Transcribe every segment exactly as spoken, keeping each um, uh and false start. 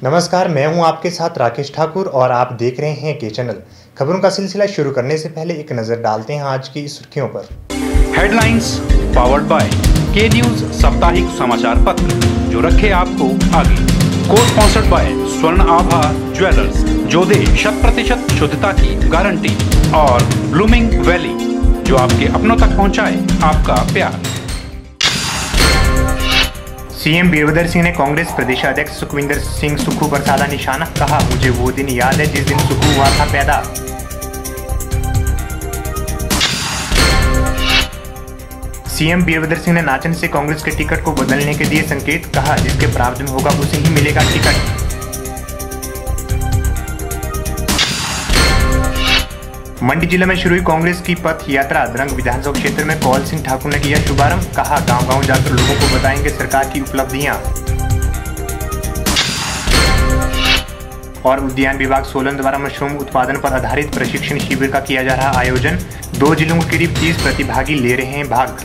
नमस्कार, मैं हूं आपके साथ राकेश ठाकुर और आप देख रहे हैं के चैनल। खबरों का सिलसिला शुरू करने से पहले एक नजर डालते हैं आज की सुर्खियों पर। Headlines powered by K news साप्ताहिक समाचार पत्र, जो रखे आपको आगे। को स्पॉन्सर्ड बाय स्वर्ण आभा ज्वेलर्स, जो दे शत प्रतिशत शुद्धता की गारंटी, और ब्लूमिंग वैली, जो आपके अपनों तक पहुंचाए आपका प्यार। सीएम वीरभद्र सिंह ने कांग्रेस प्रदेशाध्यक्ष सुखविंदर सिंह सुक्खू पर साधा निशाना, कहा मुझे वो दिन याद है जिस दिन सुक्खू हुआ था पैदा। सीएम वीरभद्र सिंह ने नाचन से कांग्रेस के टिकट को बदलने के दिए संकेत, कहा जिसके प्रावधान होगा उसे ही मिलेगा टिकट। मंडी जिले में शुरू हुई कांग्रेस की पथ यात्रा, द्रंग विधानसभा क्षेत्र में कौल सिंह ठाकुर ने किया शुभारंभ, कहा गांव-गांव जाकर लोगों को बताएंगे सरकार की उपलब्धियां। और उद्यान विभाग सोलन द्वारा मशरूम उत्पादन पर आधारित प्रशिक्षण शिविर का किया जा रहा आयोजन, दो जिलों के करीब तीस प्रतिभागी ले रहे हैं भाग।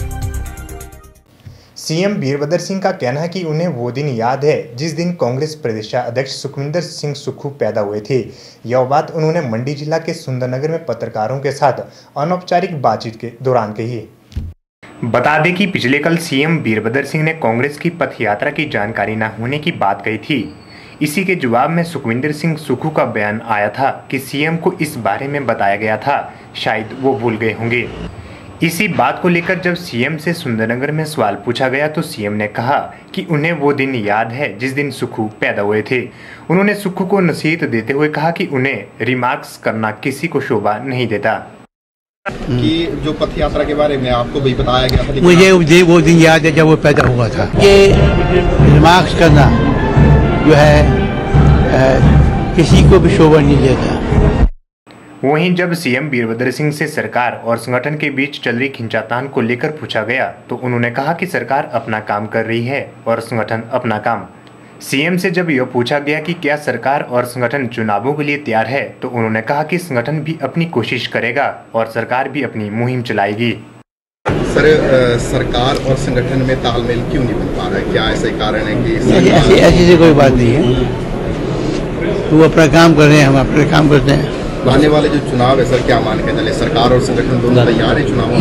सीएम वीरभद्र सिंह का कहना है कि उन्हें वो दिन याद है जिस दिन कांग्रेस प्रदेशाध्यक्ष सुखविंदर सिंह सुक्खू पैदा हुए थे। यह बात उन्होंने मंडी जिला के सुंदरनगर में पत्रकारों के साथ अनौपचारिक बातचीत के दौरान कही। बता दें कि पिछले कल सीएम वीरभद्र सिंह ने कांग्रेस की पथ यात्रा की जानकारी न होने की बात कही थी। इसी के जवाब में सुखविंदर सिंह सुक्खू का बयान आया था कि सीएम को इस बारे में बताया गया था, शायद वो भूल गए होंगे। इसी बात को लेकर जब सीएम से सुंदरनगर में सवाल पूछा गया तो सीएम ने कहा कि उन्हें वो दिन याद है जिस दिन सुक्खू पैदा हुए थे। उन्होंने सुक्खू को नसीहत देते हुए कहा कि उन्हें रिमार्क्स करना किसी को शोभा नहीं देता। कि जो पथ यात्रा के बारे में आपको भी बताया गया था, मुझे मुझे वो दिन याद है जब वो पैदा हुआ था। ये रिमार्क्स करना जो है आ, किसी को भी शोभा नहीं देता। वहीं जब सीएम वीरभद्र सिंह से सरकार और संगठन के बीच चल रही खींचातान को लेकर पूछा गया तो उन्होंने कहा कि सरकार अपना काम कर रही है और संगठन अपना काम। सीएम से जब यह पूछा गया कि क्या सरकार और संगठन चुनावों के लिए तैयार है तो उन्होंने कहा कि संगठन भी अपनी कोशिश करेगा और सरकार भी अपनी मुहिम चलाएगी। सर, सरकार और संगठन में तालमेल क्यों नहीं बन पा रहा है? क्या ऐसे कारण है कि ऐसी ऐसी कोई बात नहीं है, वो अपना काम कर रहे हैं, हम अपना काम करते हैं। आने वाले जो चुनाव है सर, क्या मान के चले सरकार और संगठन दोनों तैयार है चुनाव?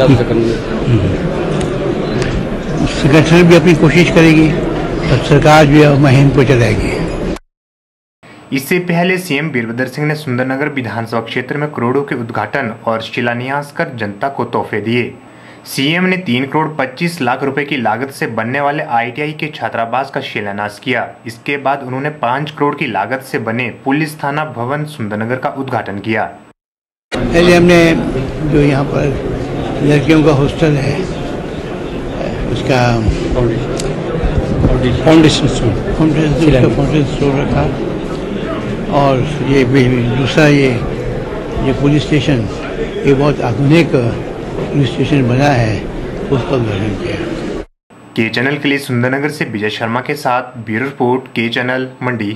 संगठन भी अपनी कोशिश करेगी और सरकार भी मुहिम को चलाएगी। इससे पहले सीएम वीरभद्र सिंह ने सुंदरनगर विधानसभा क्षेत्र में करोड़ों के उद्घाटन और शिलान्यास कर जनता को तोहफे दिए। सीएम ने तीन करोड़ पच्चीस लाख रुपए की लागत से बनने वाले आईटीआई के छात्रावास का शिलान्यास किया। इसके बाद उन्होंने पाँच करोड़ की लागत से बने पुलिस थाना भवन सुंदरनगर का उद्घाटन किया। पहले हमने जो यहाँ पर लड़कियों का हॉस्टल है उसका फाउंडेशन स्टोर फाउंडेशन स्टोर रखा, और ये दूसरा ये ये पुलिस स्टेशन, ये बहुत आधुनिक पुलिस स्टेशन बना है, उसका उद्घाटन किया। के चैनल के लिए सुंदरनगर से विजय शर्मा के साथ bureau report, K channel Mandi.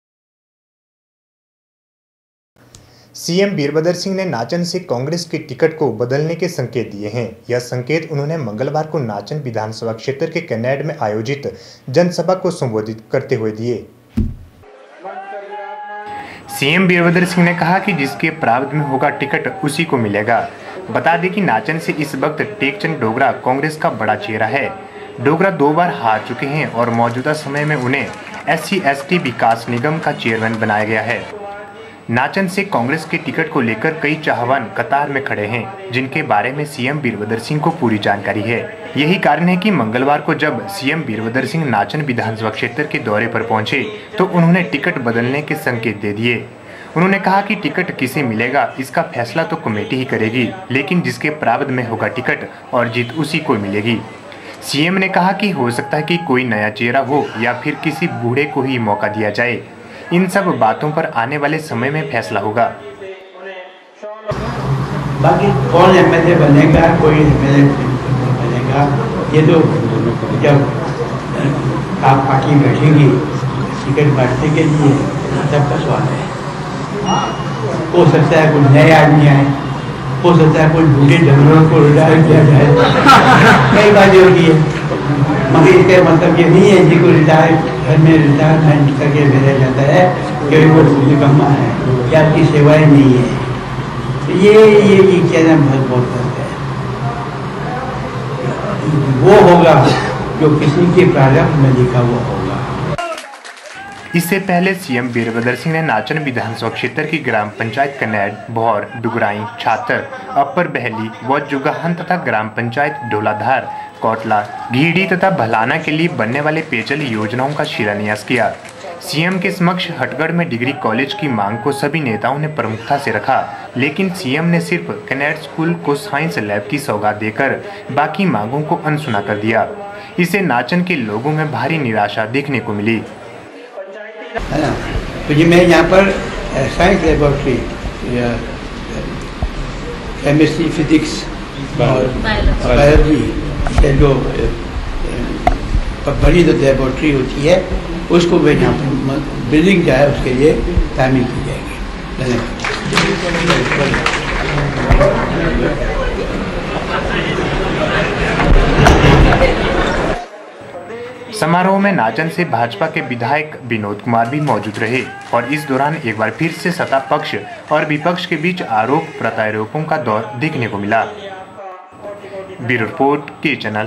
CM Virbhadra Singh ने नाचन से कांग्रेस के टिकट को बदलने के संकेत दिए हैं। यह संकेत उन्होंने मंगलवार को नाचन विधानसभा क्षेत्र के कन्नैड में आयोजित जनसभा को संबोधित करते हुए दिए। सीएम वीरभद्र सिंह ने कहा कि जिसके प्रावधान में होगा टिकट उसी को मिलेगा। बता दें कि नाचन से इस वक्त टेकचंद डोगरा कांग्रेस का बड़ा चेहरा है। डोगरा दो बार हार चुके हैं और मौजूदा समय में उन्हें एससी एसटी विकास निगम का चेयरमैन बनाया गया है। नाचन से कांग्रेस के टिकट को लेकर कई चाहवान कतार में खड़े हैं, जिनके बारे में सीएम वीरभद्र सिंह को पूरी जानकारी है। यही कारण है कि मंगलवार को जब सीएम वीरभद्र सिंह नाचन विधानसभा क्षेत्र के दौरे पर पहुंचे तो उन्होंने टिकट बदलने के संकेत दे दिए। उन्होंने कहा कि टिकट किसे मिलेगा इसका फैसला तो कमेटी ही करेगी, लेकिन जिसके प्रावधान में होगा टिकट और जीत उसी को मिलेगी। सीएम ने कहा कि हो सकता है कि कोई नया चेहरा हो या फिर किसी बूढ़े को ही मौका दिया जाए। इन सब बातों पर आने वाले समय में फैसला होगा। बाकी कौन एमएलए बनेगा, कोई एमएलए बनेगा, ये तो जब आप पार्टी बैठेगी टिकट बांटने के लिए तब का सवाल है। हो सकता है कोई नए आदमी आए, हो सकता है कोई बूढ़े जानवरों को रिटायर किया जाए, कई बातें होती है। मगर इसका मतलब ये नहीं है जिसको रिटायर घर में रिटायरमेंट करके भेजा जाता है कि वो निकम्मा है या आपकी सेवाएं नहीं है। तो ये ये ये कहना बहुत बहुत गलत है। वो होगा जो किसी के प्रारंभ में लिखा हुआ होगा। इससे पहले सीएम वीरभद्र सिंह ने नाचन विधानसभा क्षेत्र की ग्राम पंचायत कनेड, भौर, डुगराई, छातर, अपर बहली व जुगाहन तथा ग्राम पंचायत ढोलाधार, कोटला, घीड़ी तथा भलाना के लिए बनने वाले पेयजल योजनाओं का शिलान्यास किया। सीएम के समक्ष हटगढ़ में डिग्री कॉलेज की मांग को सभी नेताओं ने प्रमुखता से रखा, लेकिन सीएम ने सिर्फ कनेड स्कूल को साइंस लैब की सौगात देकर बाकी मांगों को अनसुना कर दिया। इससे नाचन के लोगों में भारी निराशा देखने को मिली। है ना, तो ये मैं यहाँ पर साइंस लेबोरेटरी, केमिस्ट्री, फिजिक्स और बायोलॉजी के जो बड़ी जो लेबोरेटरी होती है उसको मैं यहाँ पर बिल्डिंग जो है उसके लिए तामीर की जाएगी। समारोह में नाचन से भाजपा के विधायक विनोद कुमार भी मौजूद रहे और इस दौरान एक बार फिर से सत्ता पक्ष और विपक्ष के बीच आरोप प्रत्यारोपों का दौर देखने को मिला। Bureau report K channel.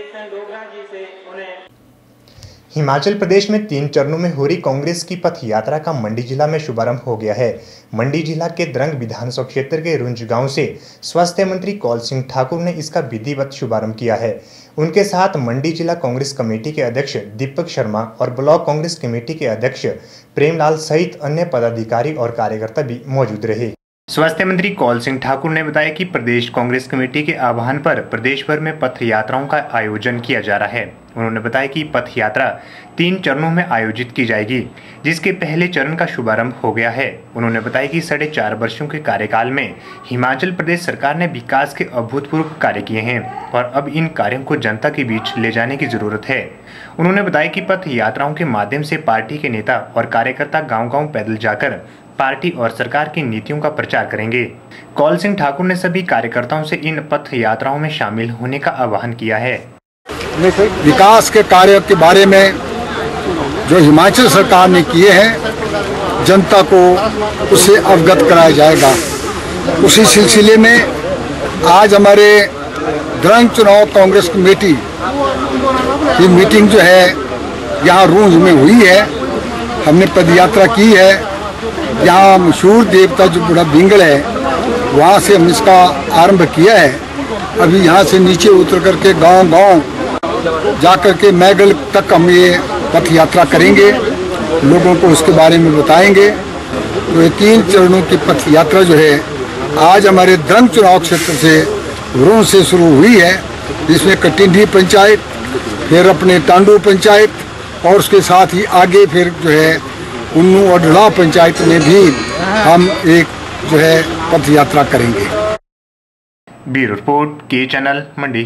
Himachal Pradesh में तीन चरणों में हो रही कांग्रेस की पथ यात्रा का मंडी जिला में शुभारंभ हो गया है। मंडी जिला के द्रंग विधानसभा क्षेत्र के रुंज गांव से स्वास्थ्य मंत्री कौल सिंह ठाकुर ने इसका विधिवत शुभारंभ किया है। उनके साथ मंडी जिला कांग्रेस कमेटी के अध्यक्ष दीपक शर्मा और ब्लॉक कांग्रेस कमेटी के अध्यक्ष प्रेमलाल सहित अन्य पदाधिकारी और कार्यकर्ता भी मौजूद रहे। स्वास्थ्य मंत्री कौल सिंह ठाकुर ने बताया कि प्रदेश कांग्रेस कमेटी के आह्वान पर प्रदेश भर में पथ यात्राओं का आयोजन किया जा रहा है। उन्होंने बताया कि पथ यात्रा तीन चरणों में आयोजित की जाएगी, जिसके पहले चरण का शुभारंभ हो गया है। उन्होंने बताया कि साढ़े चार वर्षों के कार्यकाल में हिमाचल प्रदेश सरकार ने विकास के अभूतपूर्व कार्य किए हैं और अब इन कार्यों को जनता के बीच ले जाने की जरूरत है। उन्होंने बताया कि पथ यात्राओं के माध्यम से पार्टी के नेता और कार्यकर्ता गाँव-गाँव पैदल जाकर पार्टी और सरकार की नीतियों का प्रचार करेंगे। कौल सिंह ठाकुर ने सभी कार्यकर्ताओं से इन पथ यात्राओं में शामिल होने का आह्वान किया है। विकास के कार्य के बारे में जो हिमाचल सरकार ने किए हैं जनता को उससे अवगत कराया जाएगा। उसी सिलसिले में आज हमारे द्रंग चुनाव कांग्रेस कमेटी की मीटिंग जो है यहाँ रूंज में हुई है। हमने पदयात्रा की है। यहाँ मशहूर देवता जो बड़ा बिंगल है वहाँ से हम इसका आरंभ किया है। अभी यहाँ से नीचे उतर करके गांव गांव जाकर के मैगल तक हम ये पथ यात्रा करेंगे, लोगों को उसके बारे में बताएंगे। तो ये तीन चरणों की पथ यात्रा जो है आज हमारे द्रंग चुनाव क्षेत्र से रूंज से शुरू हुई है, जिसमें कटिंडी पंचायत, फिर अपने टांडू पंचायत और उसके साथ ही आगे फिर जो है उन्नू और ढला पंचायत में भी हम एक जो है पथ यात्रा करेंगे। Bureau report K channel Mandi.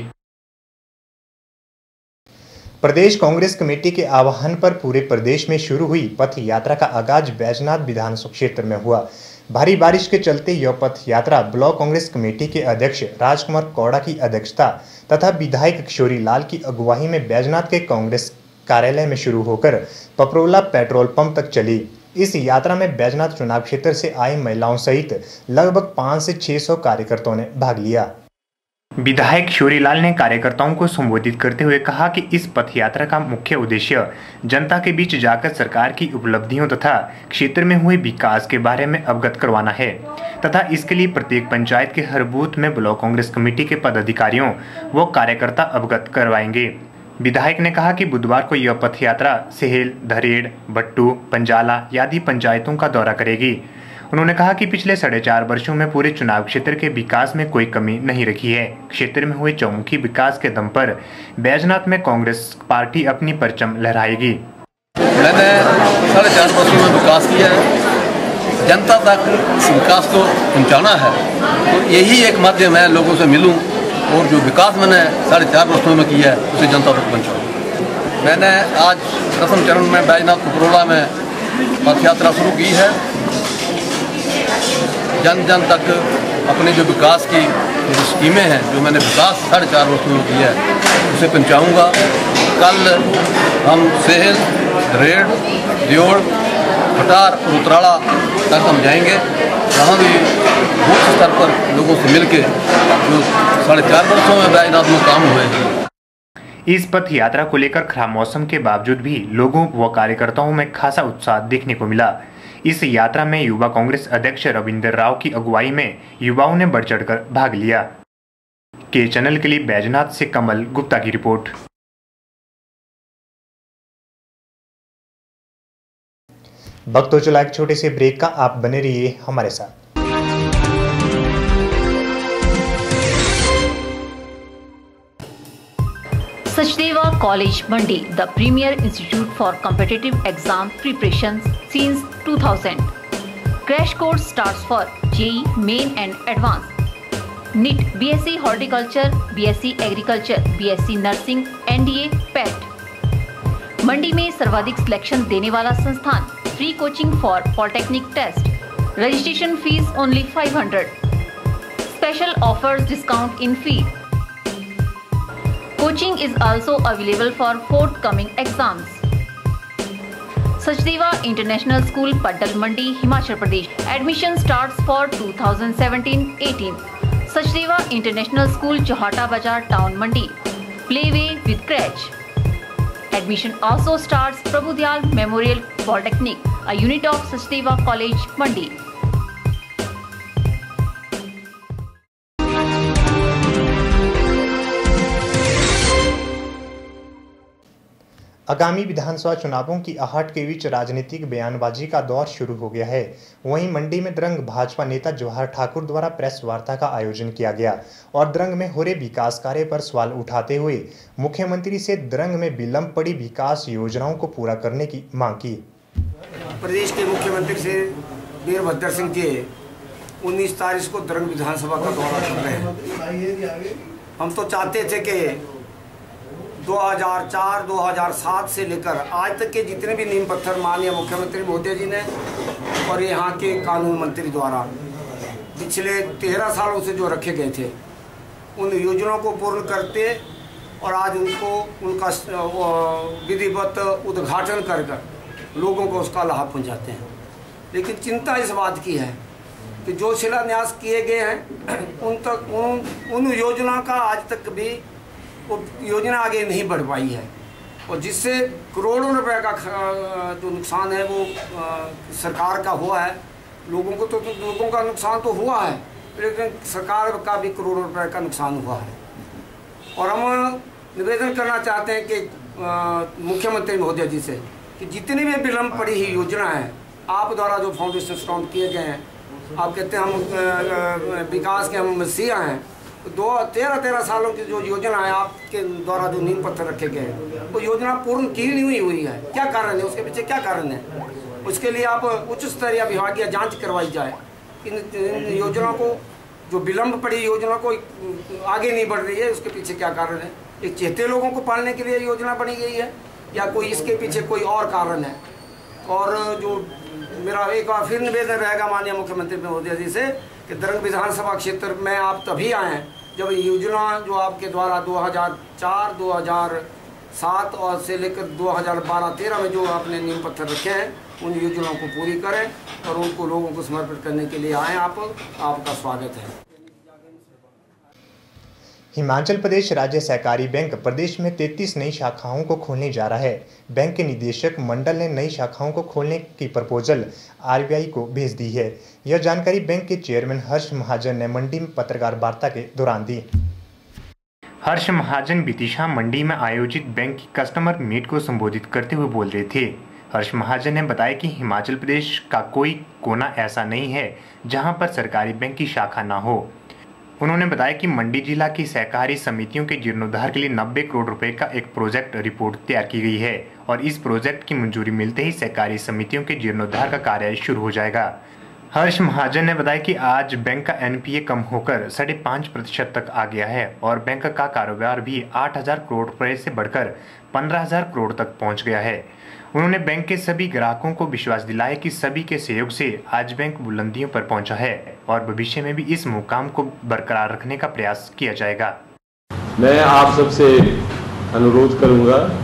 प्रदेश कांग्रेस कमेटी के आह्वान पर पूरे प्रदेश में शुरू हुई पथ यात्रा का आगाज बैजनाथ विधानसभा क्षेत्र में हुआ। भारी बारिश के चलते यह पथ यात्रा ब्लॉक कांग्रेस कमेटी के अध्यक्ष राजकुमार कौड़ा की अध्यक्षता तथा विधायक किशोरी लाल की अगुवाई में बैजनाथ के कांग्रेस कार्यालय में शुरू होकर पपरोला पेट्रोल पंप तक चली। इस यात्रा में बैजनाथ चुनाव क्षेत्र से आई महिलाओं सहित लगभग पाँच से छह सौ कार्यकर्ताओं ने भाग लिया। विधायक किशोरी लाल ने कार्यकर्ताओं को संबोधित करते हुए कहा कि इस पथ यात्रा का मुख्य उद्देश्य जनता के बीच जाकर सरकार की उपलब्धियों तथा क्षेत्र में हुए विकास के बारे में अवगत करवाना है तथा इसके लिए प्रत्येक पंचायत के हर बूथ में ब्लॉक कांग्रेस कमेटी के पदाधिकारियों व कार्यकर्ता अवगत करवाएंगे। विधायक ने कहा कि बुधवार को यह पथ यात्रा सेहेल, धरेड़, बट्टू, पंजाला आदि पंचायतों का दौरा करेगी। उन्होंने कहा कि पिछले साढ़े चार वर्षों में पूरे चुनाव क्षेत्र के विकास में कोई कमी नहीं रखी है। क्षेत्र में हुए चौमुखी विकास के दम पर बैजनाथ में कांग्रेस पार्टी अपनी परचम लहराएगी। मैंने साढ़े चार वर्षों में विकास किया है, जनता तक विकास को पहुँचाना है, तो यही एक माध्यम है लोगों से मिलूँ और जो विकास मैंने साढ़े चार वर्षों में किया है उसे जनता तक पहुँचाऊँ। मैंने आज प्रथम चरण में बैजनाथ पपरोला में पथ यात्रा शुरू की है। जन जन तक अपने जो विकास की जो स्कीमें हैं, जो मैंने विकास साढ़े चार वर्षों में किया है उसे पहुँचाऊँगा। कल हम सेहल, रेड, दियोड़, भटार और उतराड़ा तक हम जाएंगे। वहाँ भी बूथ स्तर पर लोगों से मिलके जो साढ़े चार वर्षों में बैजनाथ में काम हुए। इस पथ यात्रा को लेकर खराब मौसम के बावजूद भी लोगों व कार्यकर्ताओं में खासा उत्साह देखने को मिला। इस यात्रा में युवा कांग्रेस अध्यक्ष रविंदर राव की अगुवाई में युवाओं ने बढ़ चढ़कर भाग लिया। के चैनल के लिए बैजनाथ से कमल गुप्ता की रिपोर्ट। वक्त तो चला एक छोटे से ब्रेक का, आप बने रहिए हमारे साथ। Sachdeva College Mandi, the premier institute for competitive exam preparation since two thousand. Crash course starts for J E E Main and Advanced. N I T, B S c Horticulture, B S c Agriculture, B S c Nursing, N D A, P E T. मंडी में सर्वाधिक selection देने वाला संस्थान। Free coaching for polytechnic test. Registration fees only five hundred. Special offers discount in fee. Coaching is also available for forthcoming exams. Sachdeva International School, Paddal Mandi, Himachal Pradesh. Admission starts for twenty seventeen eighteen. Sachdeva International School, Johata Bazar, Town Mandi. Playway with crèche. Admission also starts Prabhudyal Memorial Polytechnic, a unit of Sachdeva College, Mandi. आगामी विधानसभा चुनावों की आहट के बीच राजनीतिक बयानबाजी का दौर शुरू हो गया है। वहीं मंडी में द्रंग भाजपा नेता जवाहर ठाकुर द्वारा प्रेस वार्ता का आयोजन किया गया और द्रंग में हो रहे विकास कार्य पर सवाल उठाते हुए मुख्यमंत्री से द्रंग में विलंब पड़ी विकास योजनाओं को पूरा करने की मांग की। प्रदेश के मुख्यमंत्री से वीरभद्र सिंह जी उन्नीस तारीख को द्रंग विधानसभा का दौरा कर रहे हैं। हम तो चाहते थे कि दो हज़ार चार दो हज़ार सात से लेकर आज तक के जितने भी नींव पत्थर माननीय मुख्यमंत्री महोदय जी ने और यहाँ के कानून मंत्री द्वारा पिछले तेरह सालों से जो रखे गए थे उन योजनाओं को पूर्ण करते और आज उनको उनका विधिवत उद्घाटन कर कर लोगों को उसका लाभ पहुँचाते हैं। लेकिन चिंता इस बात की है कि जो शिलान्यास किए गए हैं उन तक उन उन योजनाओं का आज तक भी वो योजना आगे नहीं बढ़ पाई है और जिससे करोड़ों रुपए का जो नुकसान है वो सरकार का हुआ है। लोगों को तो लोगों का नुकसान तो हुआ है लेकिन सरकार का भी करोड़ों रुपए का नुकसान हुआ है। और हम निवेदन करना चाहते हैं कि मुख्यमंत्री महोदय जी से कि जितनी भी विलम्ब पड़ी हुई योजना है आप द्वारा जो फाउंडेशन स्टोन किए गए हैं, आप कहते हैं हम विकास के हम मसीहा हैं, दो तेरह तेरह सालों की जो योजना है आपके द्वारा जो नींव पत्थर रखे गए हैं वो योजना पूर्ण की नहीं हुई हुई है। क्या कारण है, उसके पीछे क्या कारण है? उसके लिए आप उच्च स्तरीय विभागीय जांच करवाई जाए। इन, इन योजनाओं को जो विलम्ब पड़ी योजना को आगे नहीं बढ़ रही है उसके पीछे क्या कारण है? एक चेहते लोगों को पालने के लिए योजना बनी गई है या कोई इसके पीछे कोई और कारण है? और जो मेरा एक बार फिर निवेदन रहेगा माननीय मुख्यमंत्री महोदय जी से कि द्रंग विधानसभा क्षेत्र में आप तभी आएँ जब योजना जो आपके द्वारा दो हज़ार चार दो हज़ार सात और से लेकर दो हज़ार बारह तेरह में जो आपने नींव पत्थर रखे हैं उन योजनाओं को पूरी करें और उनको लोगों को समर्पित करने के लिए आएँ। आप आपका स्वागत है। हिमाचल प्रदेश राज्य सहकारी बैंक प्रदेश में तैंतीस नई शाखाओं को खोलने जा रहा है। बैंक के निदेशक मंडल ने नई शाखाओं को खोलने की प्रपोजल आरबीआई को भेज दी है। यह जानकारी बैंक के चेयरमैन हर्ष महाजन ने मंडी में पत्रकार वार्ता के दौरान दी। हर्ष महाजन बीती शाम मंडी में आयोजित बैंक की कस्टमर मीट को संबोधित करते हुए बोल रहे थे। हर्ष महाजन ने बताया कि हिमाचल प्रदेश का कोई कोना ऐसा नहीं है जहां पर सरकारी बैंक की शाखा ना हो। उन्होंने बताया कि मंडी जिला की सहकारी समितियों के जीर्णोद्धार के लिए नब्बे करोड़ रुपए का एक प्रोजेक्ट रिपोर्ट तैयार की गई है और इस प्रोजेक्ट की मंजूरी मिलते ही सहकारी समितियों के जीर्णोद्धार का कार्य शुरू हो जाएगा। हर्ष महाजन ने बताया कि आज बैंक का एनपीए कम होकर साढ़े पाँच प्रतिशत तक आ गया है और बैंक का कारोबार भी आठ हजार करोड़ रुपए से बढ़कर पंद्रह हजार करोड़ तक पहुंच गया है। उन्होंने बैंक के सभी ग्राहकों को विश्वास दिलाया कि सभी के सहयोग से आज बैंक बुलंदियों पर पहुंचा है और भविष्य में भी इस मुकाम को बरकरार रखने का प्रयास किया जाएगा। मैं आप सबसे अनुरोध करूंगा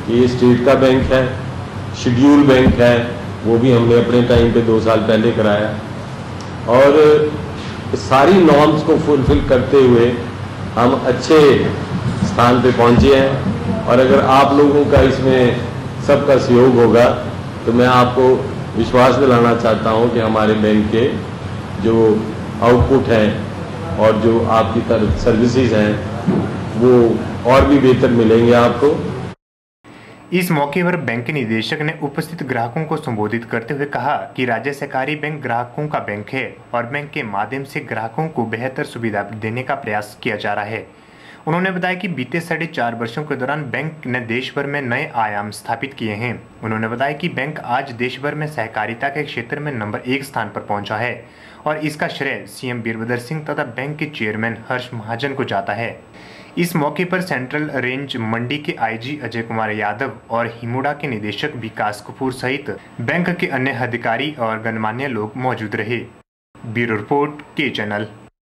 कि ये स्टेट का बैंक है, शेड्यूल बैंक है, वो भी हमने अपने टाइम पे दो साल पहले कराया और सारी नॉर्म्स को फुलफिल करते हुए हम अच्छे स्थान पे पहुंचे हैं। और अगर आप लोगों का इसमें सबका सहयोग होगा तो मैं आपको विश्वास दिलाना चाहता हूं कि हमारे बैंक के जो आउटपुट है और जो आपकी तरफ सर्विसेज हैं वो और भी बेहतर मिलेंगे आपको। इस मौके पर बैंक के निदेशक ने उपस्थित ग्राहकों को संबोधित करते हुए कहा कि राज्य सहकारी बैंक ग्राहकों का बैंक है और बैंक के माध्यम से ग्राहकों को बेहतर सुविधा देने का प्रयास किया जा रहा है। उन्होंने बताया कि बीते साढ़े चार वर्षों के दौरान बैंक ने देश भर में नए आयाम स्थापित किए हैं। उन्होंने बताया कि बैंक आज देश भर में सहकारिता के क्षेत्र में नंबर एक स्थान पर पहुंचा है और इसका श्रेय सीएम वीरभद्र सिंह तथा बैंक के चेयरमैन हर्ष महाजन को जाता है। इस मौके पर सेंट्रल रेंज मंडी के आईजी अजय कुमार यादव और हिमुडा के निदेशक विकास कपूर सहित बैंक के अन्य अधिकारी और गणमान्य लोग मौजूद रहे। Bureau report K channel.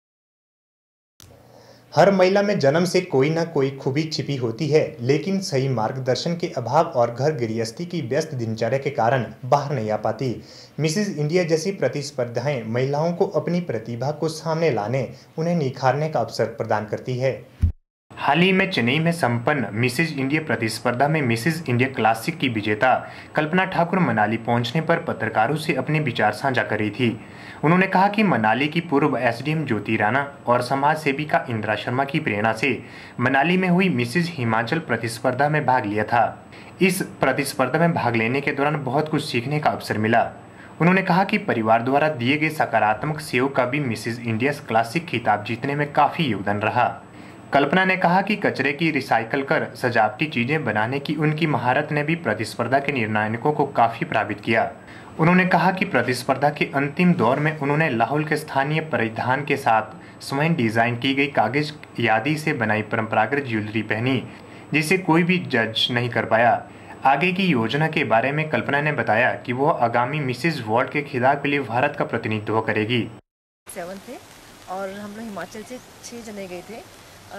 हर महिला में जन्म से कोई ना कोई खूबी छिपी होती है, लेकिन सही मार्गदर्शन के अभाव और घर गृहस्थी की व्यस्त दिनचर्या के कारण बाहर नहीं आ पाती। मिसेज इंडिया जैसी प्रतिस्पर्धाएं महिलाओं को अपनी प्रतिभा को सामने लाने, उन्हें निखारने का अवसर प्रदान करती है। हाल ही में चेन्नई में संपन्न मिसेज इंडिया प्रतिस्पर्धा में मिसेज इंडिया क्लासिक की विजेता कल्पना ठाकुर मनाली पहुंचने पर पत्रकारों से अपने विचार साझा कर रही थी। उन्होंने कहा कि मनाली की पूर्व एसडीएम ज्योति राणा और समाज सेविका इंदिरा शर्मा की प्रेरणा से मनाली में हुई मिसेज हिमाचल प्रतिस्पर्धा में भाग लिया था। इस प्रतिस्पर्धा में भाग लेने के दौरान बहुत कुछ सीखने का अवसर मिला। उन्होंने कहा कि परिवार द्वारा दिए गए सकारात्मक सहयोग का भी मिसेज इंडिया क्लासिक खिताब जीतने में काफी योगदान रहा। कल्पना ने कहा कि कचरे की रिसाइकल कर सजावटी चीजें बनाने की उनकी महारत ने भी प्रतिस्पर्धा के निर्णायकों को काफी प्रभावित किया। उन्होंने कहा कि प्रतिस्पर्धा के अंतिम दौर में उन्होंने लाहौल के स्थानीय परिधान के साथ स्वयं डिजाइन की गई कागज यादी से बनाई परंपरागत ज्वेलरी पहनी, जिसे कोई भी जज नहीं कर पाया। आगे की योजना के बारे में कल्पना ने बताया कि वह आगामी मिसेज वर्ल्ड के खिताब के लिए भारत का प्रतिनिधित्व करेगी। सेवन थे और हम लोग हिमाचल से छः जने गए थे।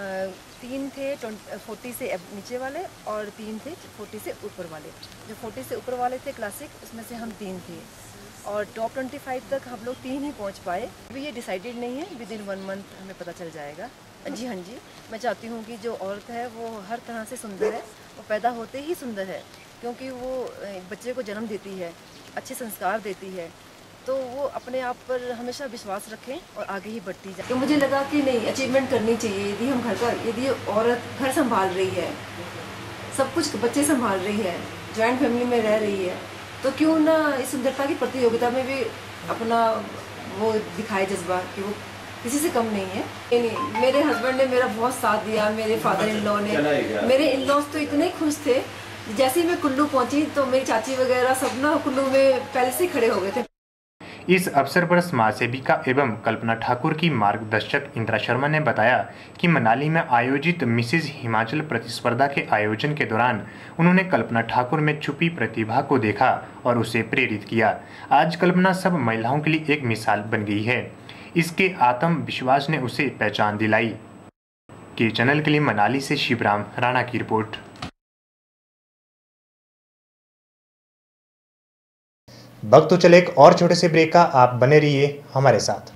तीन थे फोर्टी से नीचे वाले और तीन थे फोर्टी से ऊपर वाले। जो फोर्टी से ऊपर वाले थे क्लासिक, उसमें से हम तीन थे और टॉप ट्वेंटी फाइव तक हम लोग तीन ही पहुंच पाए। अभी ये डिसाइडेड नहीं है, विद इन वन मंथ हमें पता चल जाएगा। जी हाँ जी, मैं चाहती हूँ कि जो औरत है वो हर तरह से सुंदर है, वो पैदा होते ही सुंदर है, क्योंकि वो बच्चे को जन्म देती है, अच्छे संस्कार देती है, तो वो अपने आप पर हमेशा विश्वास रखें और आगे ही बढ़ती जाए। तो मुझे लगा कि नहीं, अचीवमेंट करनी चाहिए। यदि हम घर का यदि औरत घर संभाल रही है, सब कुछ बच्चे संभाल रही है, जॉइंट फैमिली में रह रही है, तो क्यों ना इस सुंदरता की प्रतियोगिता में भी अपना वो दिखाए जज्बा कि वो किसी से कम नहीं है। नहीं, नहीं, मेरे हस्बैंड ने मेरा बहुत साथ दिया, मेरे फादर इन लॉ ने, मेरे इन लॉज तो इतने खुश थे। जैसे ही मैं कुल्लू पहुंची तो मेरी चाची वगैरह सब ना कुल्लू में पहले से खड़े हो गए थे। इस अवसर पर समाज सेविका एवं कल्पना ठाकुर की मार्गदर्शक इंदिरा शर्मा ने बताया कि मनाली में आयोजित मिसेज हिमाचल प्रतिस्पर्धा के आयोजन के दौरान उन्होंने कल्पना ठाकुर में छुपी प्रतिभा को देखा और उसे प्रेरित किया। आज कल्पना सब महिलाओं के लिए एक मिसाल बन गई है। इसके आत्मविश्वास ने उसे पहचान दिलाई। के चैनल के लिए मनाली से शिवराम राणा की रिपोर्ट। वक्त तो चले एक और छोटे से ब्रेक का, आप बने रहिए हमारे साथ।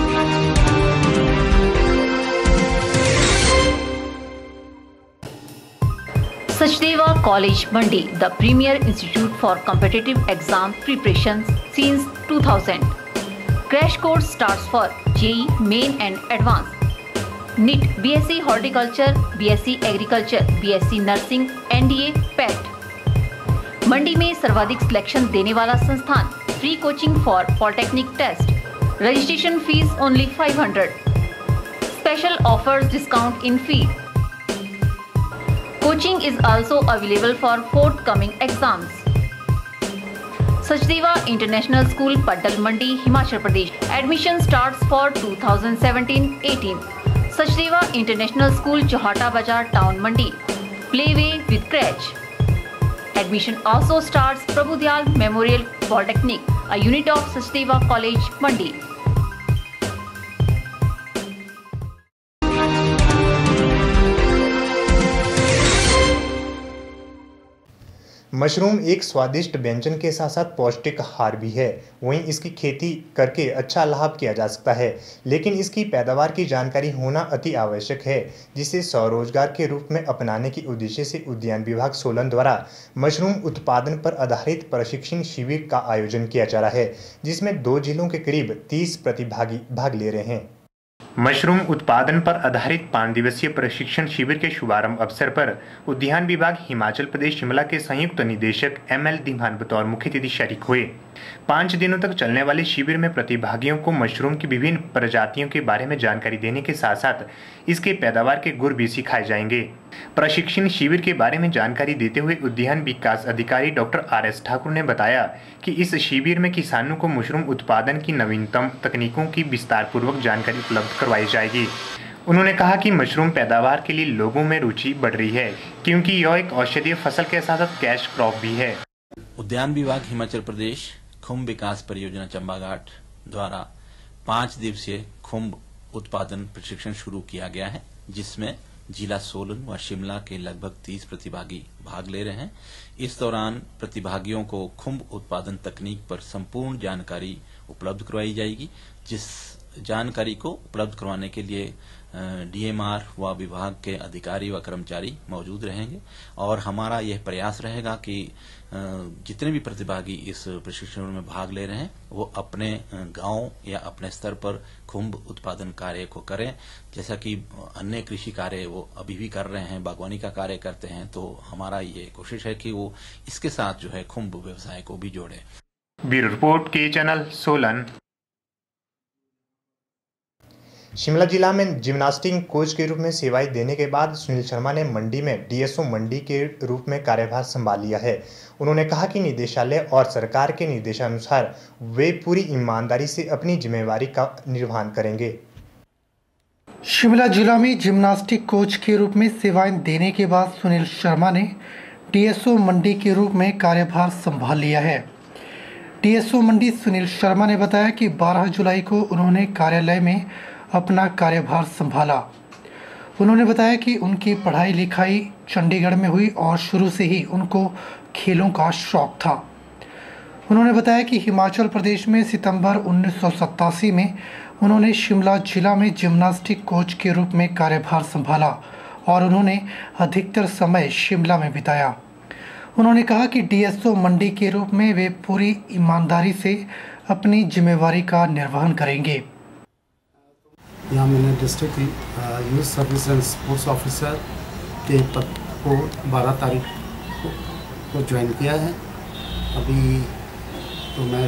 Sachdeva college Mandi, the premier institute for competitive exam preparation since two thousand. Crash course starts for JEE main and advance, NEET, BSc horticulture, BSc agriculture, BSc nursing, NDA, PAT. Mandi में सर्वाधिक सिलेक्शन देने वाला संस्थान। Free coaching for polytechnic test. Registration fees only five hundred. Special offers, discount in fee. Coaching is also available for forthcoming exams. Sachdeva International School, Paddal Mandi, Himachal Pradesh. Admission starts for twenty seventeen eighteen. Sachdeva International School, Chauhata Bazaar, Town Mandi. Playway with crèche. Admission also starts Prabhudyal Memorial Polytechnic, a unit of Sachdeva College, Mandi. Mushroom एक स्वादिष्ट व्यंजन के साथ साथ पौष्टिक आहार भी है। वहीं इसकी खेती करके अच्छा लाभ किया जा सकता है, लेकिन इसकी पैदावार की जानकारी होना अति आवश्यक है, जिसे स्वरोजगार के रूप में अपनाने के उद्देश्य से उद्यान विभाग सोलन द्वारा मशरूम उत्पादन पर आधारित प्रशिक्षण शिविर का आयोजन किया जा रहा है, जिसमें दो जिलों के करीब तीस प्रतिभागी भाग ले रहे हैं। मशरूम उत्पादन पर आधारित पाँच दिवसीय प्रशिक्षण शिविर के शुभारंभ अवसर पर उद्यान विभाग हिमाचल प्रदेश शिमला के संयुक्त निदेशक एम एल धीमान बतौर मुख्य अतिथि शरीक हुए। पाँच दिनों तक चलने वाले शिविर में प्रतिभागियों को मशरूम की विभिन्न प्रजातियों के बारे में जानकारी देने के साथ साथ इसके पैदावार के गुर भी सिखाए जाएंगे। प्रशिक्षण शिविर के बारे में जानकारी देते हुए उद्यान विकास अधिकारी डॉक्टर आर एस ठाकुर ने बताया कि इस शिविर में किसानों को मशरूम उत्पादन की नवीनतम तकनीकों की विस्तार पूर्वक जानकारी उपलब्ध करवाई जाएगी। उन्होंने कहा कि मशरूम पैदावार के लिए लोगों में रुचि बढ़ रही है, क्योंकि यह एक औषधीय फसल के साथ साथ कैश क्रॉप भी है। उद्यान विभाग हिमाचल प्रदेश खुम्ब विकास परियोजना चंबाघाट द्वारा पाँच दिवसीय खुम्ब उत्पादन प्रशिक्षण शुरू किया गया है, जिसमें जिला सोलन व शिमला के लगभग तीस प्रतिभागी भाग ले रहे हैं। इस दौरान प्रतिभागियों को खुम्ब उत्पादन तकनीक पर संपूर्ण जानकारी उपलब्ध करवाई जाएगी, जिस जानकारी को उपलब्ध करवाने के लिए डी एम आर व विभाग के अधिकारी व कर्मचारी मौजूद रहेंगे। और हमारा यह प्रयास रहेगा कि जितने भी प्रतिभागी इस प्रशिक्षण में भाग ले रहे हैं वो अपने गांव या अपने स्तर पर खुम्ब उत्पादन कार्य को करें, जैसा कि अन्य कृषि कार्य वो अभी भी कर रहे हैं, बागवानी का कार्य करते हैं। तो हमारा ये कोशिश है कि वो इसके साथ जो है खुम्ब व्यवसाय को भी जोड़े। Bureau report K channel Solan. Shimla जिला में जिम्नास्टिक कोच के रूप में सेवाएं देने के बाद सुनील शर्मा ने मंडी में डी एस ओ मंडी के रूप में कार्यभार संभाल लिया है। उन्होंने कहा कि निदेशालय और सरकार के निर्देशानुसार वे पूरी ईमानदारी से अपनी जिम्मेवारी का निर्वहन करेंगे। शिमला जिला में जिम्नास्टिक कोच के रूप में सेवाएं देने के बाद सुनील शर्मा ने डी एस ओ मंडी के रूप में कार्यभार संभाल लिया है। D S O Mandi Sunil Sharma ने बताया कि बारह जुलाई को उन्होंने कार्यालय में अपना कार्यभार संभाला। उन्होंने बताया कि उनकी पढ़ाई लिखाई चंडीगढ़ में हुई और शुरू से ही उनको खेलों का शौक था। उन्होंने बताया कि हिमाचल प्रदेश में सितंबर उन्नीस सौ सत्तासी में उन्होंने शिमला जिला में जिम्नास्टिक कोच के रूप में कार्यभार संभाला और उन्होंने अधिकतर समय शिमला में बिताया। उन्होंने कहा कि डी एस ओ मंडी के रूप में वे पूरी ईमानदारी से अपनी जिम्मेवारी का निर्वहन करेंगे। यहाँ मैंने district youth service and sports officer के पद को बारह तारीख को ज्वाइन किया है। अभी तो मैं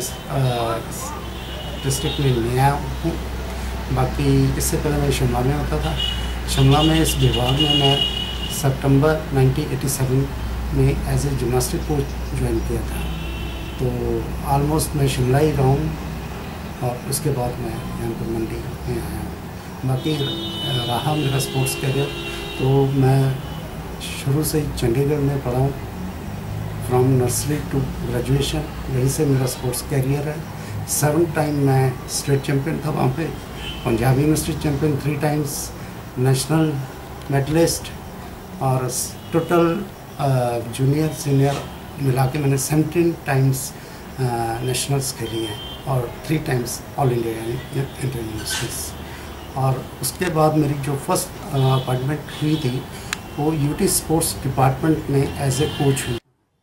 डिस्ट्रिक्ट में नया हूँ, बाकी इससे पहले मैं शिमला में होता था। शिमला में इस विभाग में मैं सितंबर उन्नीस सौ सत्तासी में as a gymnastic coach join किया था। तो ऑलमोस्ट मैं शिमला ही रहा हूँ और उसके बाद मैं यहाँ पर मंडी में आया हूँ। बाकी रहा मेरा स्पोर्ट्स करियर, तो मैं शुरू से ही चंडीगढ़ में पढ़ा हूँ, फ्रॉम नर्सरी टू ग्रेजुएशन, यहीं से मेरा स्पोर्ट्स करियर है। सेवन टाइम मैं स्टेट चैम्पियन था वहाँ पे, Punjab university champion three times, national medalist, और टोटल जूनियर सीनियर मिला के मैंने सेवनटीन टाइम्स नेशनल्स खेली हैं और थ्री टाइम्स ऑल इंडिया यानी इंटर यूनिवर्सिटीज़। और उसके बाद मेरी जो फर्स्ट अपॉइंटमेंट हुई थी वो यूटी स्पोर्ट्स डिपार्टमेंट में एज ए कोच हुई।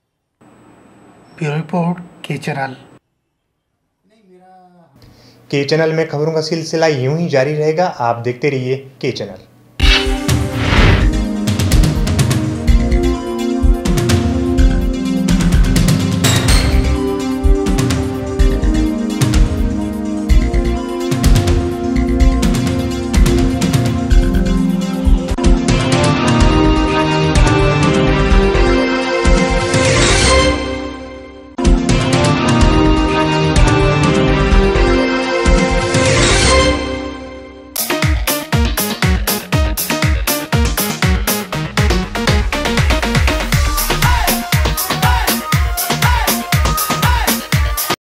Bureau report K channel. K channel में खबरों का सिलसिला यूं ही जारी रहेगा। आप देखते रहिए के चैनल।